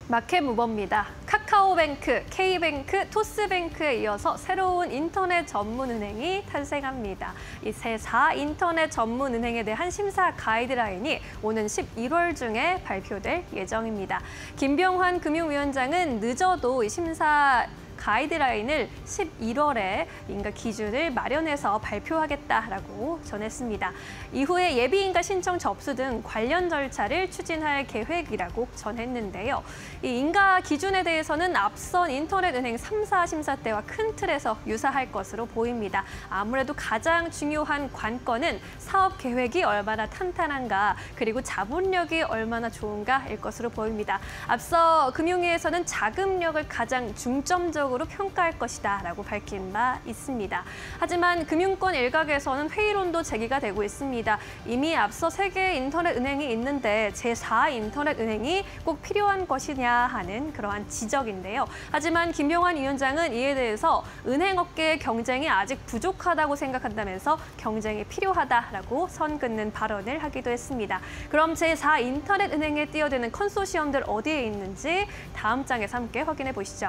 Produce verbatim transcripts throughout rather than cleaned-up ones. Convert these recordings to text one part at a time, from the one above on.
마켓무버입니다. 카카오뱅크, K뱅크, 토스뱅크에 이어서 새로운 인터넷 전문은행이 탄생합니다. 이 새 사 인터넷 전문은행에 대한 심사 가이드라인이 오는 십일월 중에 발표될 예정입니다. 김병환 금융위원장은 늦어도 이 심사 가이드라인을 십일월에 인가 기준을 마련해서 발표하겠다라고 전했습니다. 이후에 예비인가 신청 접수 등 관련 절차를 추진할 계획이라고 전했는데요. 이 인가 기준에 대해서는 앞선 인터넷은행 삼 사 심사 때와 큰 틀에서 유사할 것으로 보입니다. 아무래도 가장 중요한 관건은 사업 계획이 얼마나 탄탄한가, 그리고 자본력이 얼마나 좋은가일 것으로 보입니다. 앞서 금융위에서는 자금력을 가장 중점적으로 평가할 것이다라고 밝힌 바 있습니다. 하지만 금융권 일각에서는 회의론도 제기가 되고 있습니다. 이미 앞서 세 개의 인터넷 은행이 있는데 제사 인터넷 은행이 꼭 필요한 것이냐 하는 그러한 지적인데요. 하지만 김병환 위원장은 이에 대해서 은행업계의 경쟁이 아직 부족하다고 생각한다면서 경쟁이 필요하다라고 선 긋는 발언을 하기도 했습니다. 그럼 제사 인터넷 은행에 뛰어드는 컨소시엄들 어디에 있는지 다음 장에서 함께 확인해 보시죠.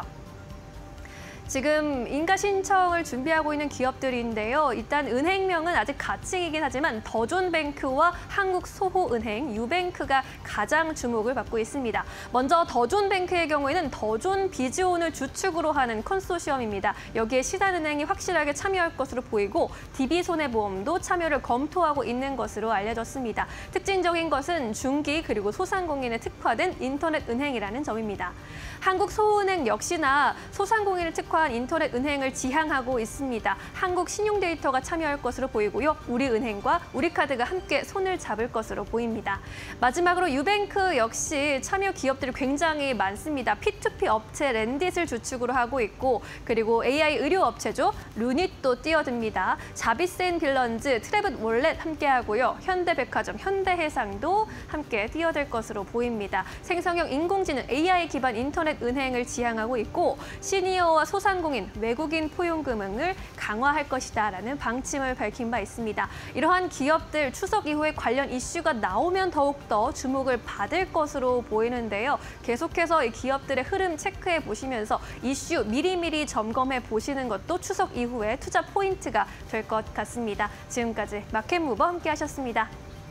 지금 인가 신청을 준비하고 있는 기업들인데요. 일단 은행명은 아직 가칭이긴 하지만 더존뱅크와 한국소호은행, 유뱅크가 가장 주목을 받고 있습니다. 먼저 더존뱅크의 경우에는 더존 비즈온을 주축으로 하는 컨소시엄입니다. 여기에 신한은행이 확실하게 참여할 것으로 보이고 디비손해보험도 참여를 검토하고 있는 것으로 알려졌습니다. 특징적인 것은 중기 그리고 소상공인에 특화된 인터넷 은행이라는 점입니다. 한국소호은행 역시나 소상공인을 특화한 인터넷 은행을 지향하고 있습니다. 한국 신용데이터가 참여할 것으로 보이고요. 우리은행과 우리카드가 함께 손을 잡을 것으로 보입니다. 마지막으로 유뱅크 역시 참여 기업들이 굉장히 많습니다. 피투피 업체 랜딧을 주축으로 하고 있고, 그리고 에이아이 의료 업체죠. 루닛도 뛰어듭니다. 자비센 빌런즈, 트래블 월렛 함께하고요. 현대백화점, 현대해상도 함께 뛰어들 것으로 보입니다. 생성형 인공지능 에이아이 기반 인터넷 은행을 지향하고 있고, 시니어와 소상공인, 외국인 포용금융을 강화할 것이다라는 방침을 밝힌 바 있습니다. 이러한 기업들 추석 이후에 관련 이슈가 나오면 더욱더 주목을 받을 것으로 보이는데요. 계속해서 이 기업들의 흐름 체크해 보시면서 이슈 미리미리 점검해 보시는 것도 추석 이후에 투자 포인트가 될 것 같습니다. 지금까지 마켓무버 함께 하셨습니다.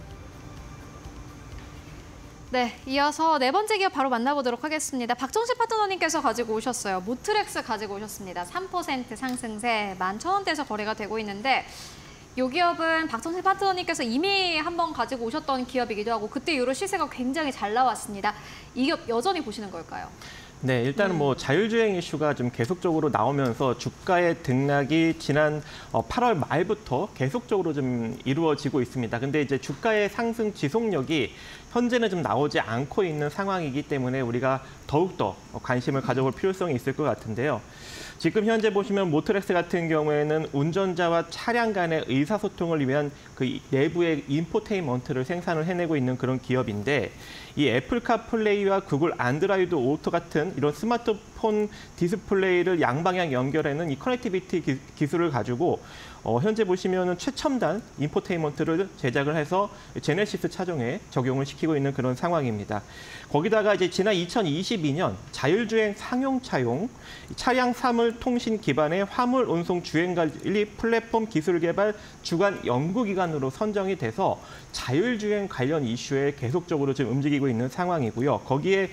네, 이어서 네 번째 기업 바로 만나보도록 하겠습니다. 박정식 파트너님께서 가지고 오셨어요. 모트렉스 가지고 오셨습니다. 삼 퍼센트 상승세 만 천 원대에서 거래가 되고 있는데, 이 기업은 박정식 파트너님께서 이미 한번 가지고 오셨던 기업이기도 하고 그때 이후로 시세가 굉장히 잘 나왔습니다. 이 기업 여전히 보시는 걸까요? 네, 일단은 뭐 자율주행 이슈가 좀 계속적으로 나오면서 주가의 등락이 지난 팔월 말부터 계속적으로 좀 이루어지고 있습니다. 근데 이제 주가의 상승 지속력이 현재는 좀 나오지 않고 있는 상황이기 때문에 우리가 더욱더 관심을 가져볼 필요성이 있을 것 같은데요. 지금 현재 보시면 모트렉스 같은 경우에는 운전자와 차량 간의 의사소통을 위한 그 내부의 인포테인먼트를 생산을 해내고 있는 그런 기업인데, 이 애플 카플레이와 구글 안드로이드 오토 같은 이런 스마트폰 디스플레이를 양방향 연결하는 이 커넥티비티 기, 기술을 가지고 어, 현재 보시면은 최첨단 인포테인먼트를 제작을 해서 제네시스 차종에 적용을 시키고 있는 그런 상황입니다. 거기다가 이제 지난 이천이십이 년 자율주행 상용차용 차량 사물 통신 기반의 화물 운송 주행관리 플랫폼 기술 개발 주간 연구기관으로 선정이 돼서 자율주행 관련 이슈에 계속적으로 지금 움직이고 있는 상황이고요. 거기에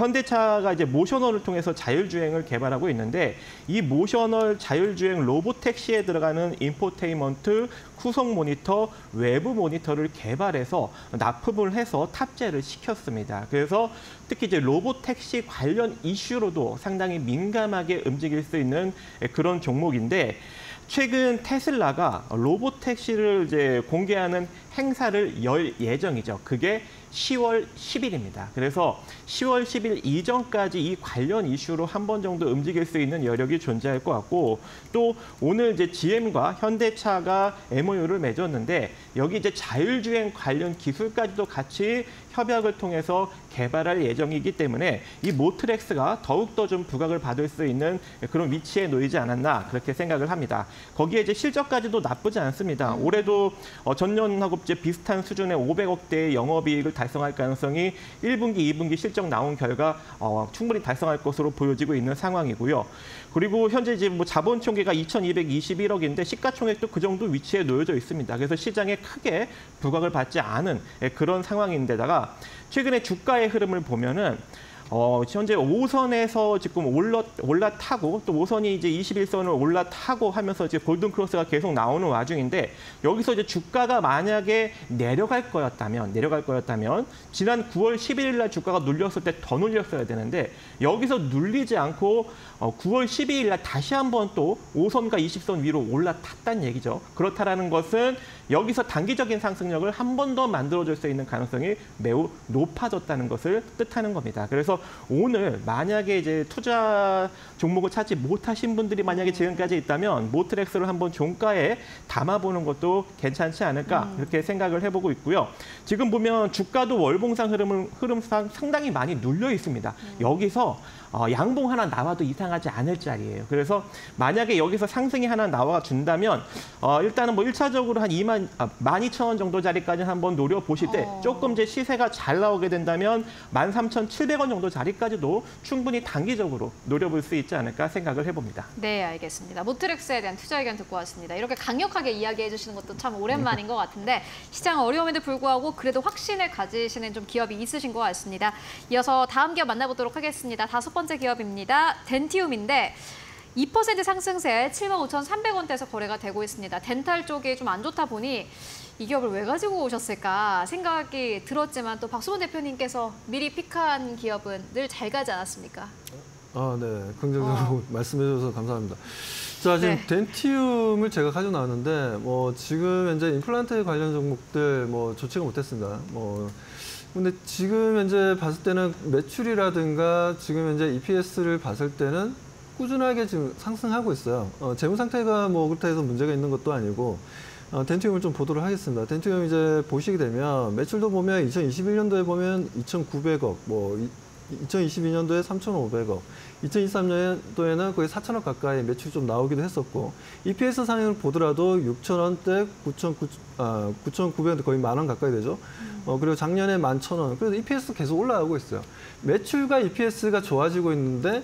현대차가 이제 모셔널을 통해서 자율주행을 개발하고 있는데, 이 모셔널 자율주행 로보택시에 들어가는 인포테인먼트, 후속 모니터, 외부 모니터를 개발해서 납품을 해서 탑재를 시켰습니다. 그래서 특히 이제 로보택시 관련 이슈로도 상당히 민감하게 움직일 수 있는 그런 종목인데, 최근 테슬라가 로보택시를 이제 공개하는 행사를 열 예정이죠. 그게 시월 십일입니다. 그래서 시월 십일 이전까지 이 관련 이슈로 한 번 정도 움직일 수 있는 여력이 존재할 것 같고, 또 오늘 이제 지엠과 현대차가 엠오유를 맺었는데, 여기 이제 자율주행 관련 기술까지도 같이 협약을 통해서 개발할 예정이기 때문에 이 모트렉스가 더욱더 좀 부각을 받을 수 있는 그런 위치에 놓이지 않았나 그렇게 생각을 합니다. 거기에 이제 실적까지도 나쁘지 않습니다. 음. 올해도 어, 전년하고 이제 비슷한 수준의 오백억 대의 영업이익을 달성할 가능성이 일 분기, 이 분기 실적 나온 결과 어, 충분히 달성할 것으로 보여지고 있는 상황이고요. 그리고 현재 지금 뭐 자본 총계가 이천이백이십일억인데 시가총액도 그 정도 위치에 놓여져 있습니다. 그래서 시장에 크게 부각을 받지 않은 그런 상황인데다가 최근에 주가의 흐름을 보면은 어, 현재 오 선에서 지금 올라, 올라타고 또 오 선이 이제 이십일 선을 올라타고 하면서 이제 골든크로스가 계속 나오는 와중인데 여기서 이제 주가가 만약에 내려갈 거였다면, 내려갈 거였다면 지난 구월 십일일 날 주가가 눌렸을 때 더 눌렸어야 되는데 여기서 눌리지 않고 어, 구월 십이일 날 다시 한번 또 오 선과 이십 선 위로 올라탔다는 얘기죠. 그렇다라는 것은 여기서 단기적인 상승력을 한 번 더 만들어줄 수 있는 가능성이 매우 높아졌다는 것을 뜻하는 겁니다. 그래서 오늘 만약에 이제 투자 종목을 찾지 못하신 분들이 만약에 지금까지 있다면 모트렉스를 한번 종가에 담아보는 것도 괜찮지 않을까 음. 이렇게 생각을 해보고 있고요. 지금 보면 주가도 월봉상 흐름을, 흐름상 상당히 많이 눌려 있습니다. 음. 여기서 어, 양봉 하나 나와도 이상하지 않을 자리예요. 그래서 만약에 여기서 상승이 하나 나와 준다면 어, 일단은 뭐 일차적으로 한 이만, 아, 만 이천 원 정도 자리까지 한번 노려보실 때 어. 조금 이제 시세가 잘 나오게 된다면 만 삼천 칠백 원 정도 자리까지도 충분히 단기적으로 노려볼 수 있지 않을까 생각을 해봅니다. 네, 알겠습니다. 모트렉스에 대한 투자 의견 듣고 왔습니다. 이렇게 강력하게 이야기해 주시는 것도 참 오랜만인 것 같은데 시장 어려움에도 불구하고 그래도 확신을 가지시는 좀 기업이 있으신 것 같습니다. 이어서 다음 기업 만나보도록 하겠습니다. 다섯 번째 기업입니다. 덴티움인데 이 퍼센트 상승세 칠만 오천삼백 원대에서 거래가 되고 있습니다. 덴탈 쪽이 좀 안 좋다 보니 이 기업을 왜 가지고 오셨을까 생각이 들었지만 또 박수원 대표님께서 미리 픽한 기업은 늘 잘 가지 않았습니까? 아, 네. 긍정적으로 어. 말씀해 주셔서 감사합니다. 자, 지금 네. 덴티움을 제가 가지고 나왔는데 뭐 지금 현재 임플란트 관련 종목들 뭐 좋지가 못했습니다. 뭐 근데 지금 현재 봤을 때는 매출이라든가 지금 현재 이피에스를 봤을 때는 꾸준하게 지금 상승하고 있어요. 어, 재무 상태가 뭐 그렇다 해서 문제가 있는 것도 아니고 어, 덴티움을 좀 보도록 하겠습니다. 덴티움 이제 보시게 되면 매출도 보면 이천이십일 년도에 보면 이천구백억, 뭐 이천이십이 년도에 삼천오백억, 이천이십삼 년도에는 거의 사천억 가까이 매출이 좀 나오기도 했었고 이피에스 상향을 보더라도 육천 원대, 구천구백 원대 거의 만 원 가까이 되죠. 어, 그리고 작년에 만 천 원. 그래서 이피에스도 계속 올라가고 있어요. 매출과 이피에스가 좋아지고 있는데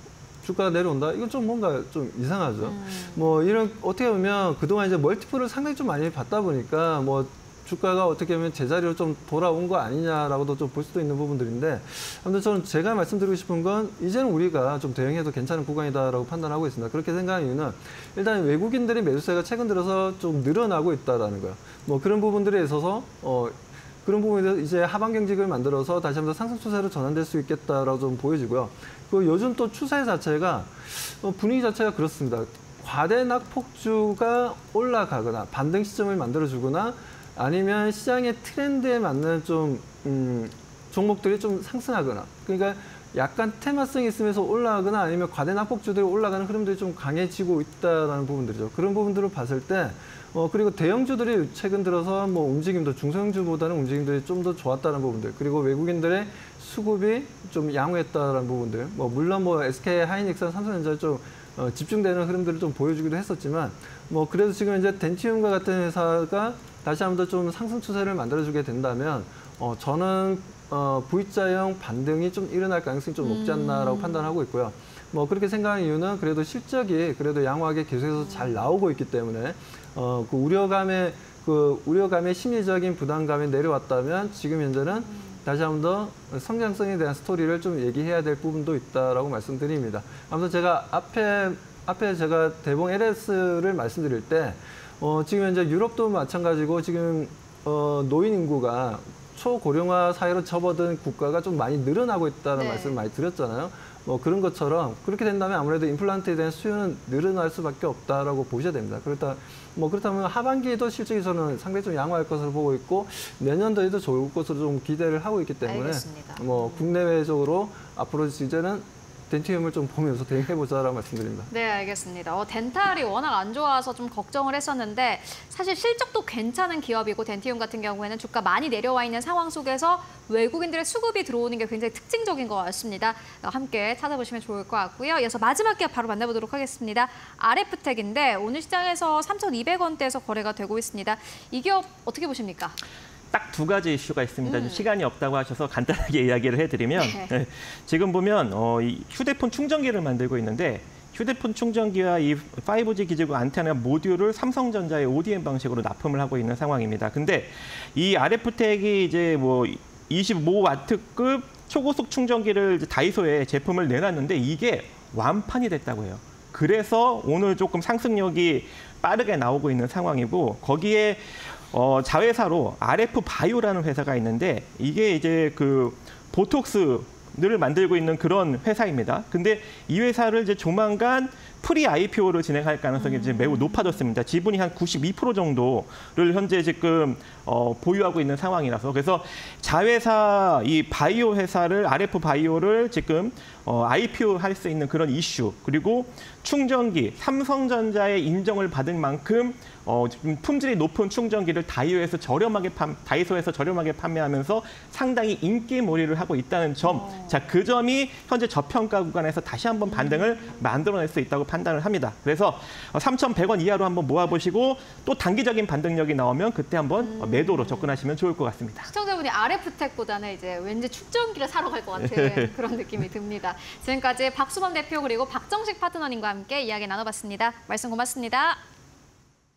주가가 내려온다? 이건 좀 뭔가 좀 이상하죠. 음. 뭐 이런 어떻게 보면 그동안 이제 멀티플을 상당히 좀 많이 받다 보니까 뭐 주가가 어떻게 보면 제자리로 좀 돌아온 거 아니냐라고도 좀 볼 수도 있는 부분들인데 아무튼 저는 제가 말씀드리고 싶은 건 이제는 우리가 좀 대응해도 괜찮은 구간이다라고 판단하고 있습니다. 그렇게 생각하는 이유는 일단 외국인들의 매수세가 최근 들어서 좀 늘어나고 있다라는 거예요. 뭐 그런 부분들에 있어서 어 그런 부분에서 이제 하방 경직을 만들어서 다시 한번 상승 추세로 전환될 수 있겠다라고 좀 보여지고요. 그 요즘 또 추세 자체가 분위기 자체가 그렇습니다. 과대 낙폭주가 올라가거나 반등 시점을 만들어주거나 아니면 시장의 트렌드에 맞는 좀 음, 종목들이 좀 상승하거나 그러니까 약간 테마성이 있으면서 올라가거나 아니면 과대 낙폭주들이 올라가는 흐름들이 좀 강해지고 있다는 부분들이죠. 그런 부분들을 봤을 때 어, 그리고 대형주들이 최근 들어서 뭐 움직임도 중소형주보다는 움직임들이 좀 더 좋았다는 부분들 그리고 외국인들의 수급이 좀 양호했다는 부분들 뭐 물론 뭐 에스케이 하이닉스나 삼성전자 좀 어, 집중되는 흐름들을 좀 보여주기도 했었지만 뭐 그래도 지금 이제 덴티움과 같은 회사가 다시 한번 더 좀 상승 추세를 만들어주게 된다면 어, 저는 어, V자형 반등이 좀 일어날 가능성이 좀 높지 않나라고 음. 판단하고 있고요. 뭐 그렇게 생각하는 이유는 그래도 실적이 그래도 양호하게 계속해서 잘 나오고 있기 때문에 어, 그 우려감의 그 우려감의 심리적인 부담감이 내려왔다면 지금 현재는 다시 한 번 더 성장성에 대한 스토리를 좀 얘기해야 될 부분도 있다라고 말씀드립니다. 아무튼 제가 앞에 앞에 제가 대봉 엘에스를 말씀드릴 때 어, 지금 현재 유럽도 마찬가지고 지금 어, 노인 인구가 초고령화 사회로 접어든 국가가 좀 많이 늘어나고 있다는 네. 말씀을 많이 드렸잖아요. 뭐 그런 것처럼 그렇게 된다면 아무래도 임플란트에 대한 수요는 늘어날 수밖에 없다라고 보셔야 됩니다. 그렇다 뭐 그렇다면 하반기에도 실적이 저는 상당히 좀 양호할 것으로 보고 있고 내년도에도 좋을 것으로 좀 기대를 하고 있기 때문에 알겠습니다. 뭐 국내외적으로 앞으로 이제는 덴티움을 좀 보면서 대응해보자라고 말씀드립니다. 네, 알겠습니다. 어, 덴탈이 워낙 안 좋아서 좀 걱정을 했었는데 사실 실적도 괜찮은 기업이고 덴티움 같은 경우에는 주가 많이 내려와 있는 상황 속에서 외국인들의 수급이 들어오는 게 굉장히 특징적인 것 같습니다. 함께 찾아보시면 좋을 것 같고요. 이어서 마지막 기업 바로 만나보도록 하겠습니다. 알에프텍인데 오늘 시장에서 삼천이백 원대에서 거래가 되고 있습니다. 이 기업 어떻게 보십니까? 딱 두 가지 이슈가 있습니다. 음. 좀 시간이 없다고 하셔서 간단하게 이야기를 해드리면 네. 네, 지금 보면 어, 이 휴대폰 충전기를 만들고 있는데 휴대폰 충전기와 이 파이브지 기지국 안테나 모듈을 삼성전자의 오디엠 방식으로 납품을 하고 있는 상황입니다. 근데 이 알에프텍이 이제 뭐 이십오 와트급 초고속 충전기를 이제 다이소에 제품을 내놨는데 이게 완판이 됐다고 해요. 그래서 오늘 조금 상승력이 빠르게 나오고 있는 상황이고 거기에 어, 자회사로 알에프바이오라는 회사가 있는데 이게 이제 그 보톡스를 만들고 있는 그런 회사입니다. 근데 이 회사를 이제 조만간 프리 아이피오를 진행할 가능성이 이제 매우 높아졌습니다. 지분이 한 구십이 퍼센트 정도를 현재 지금 어, 보유하고 있는 상황이라서 그래서 자회사 이 바이오 회사를 알에프바이오를 지금 어, 아이피오 할 수 있는 그런 이슈 그리고 충전기 삼성전자의 인정을 받은 만큼 어, 좀 품질이 높은 충전기를 다이소에서 저렴하게 판, 다이소에서 저렴하게 판매하면서 상당히 인기몰이를 하고 있다는 점. 어. 자, 그 점이 현재 저평가 구간에서 다시 한번 반등을 만들어낼 수 있다고 판단을 합니다. 그래서 삼천백 원 이하로 한번 모아보시고 또 단기적인 반등력이 나오면 그때 한번 음. 매도로 접근하시면 좋을 것 같습니다. 시청자분이 알에프텍보다는 이제 왠지 충전기를 사러 갈 것 같은 그런 느낌이 듭니다. 지금까지 박수범 대표 그리고 박정식 파트너님과 함께 이야기 나눠봤습니다. 말씀 고맙습니다.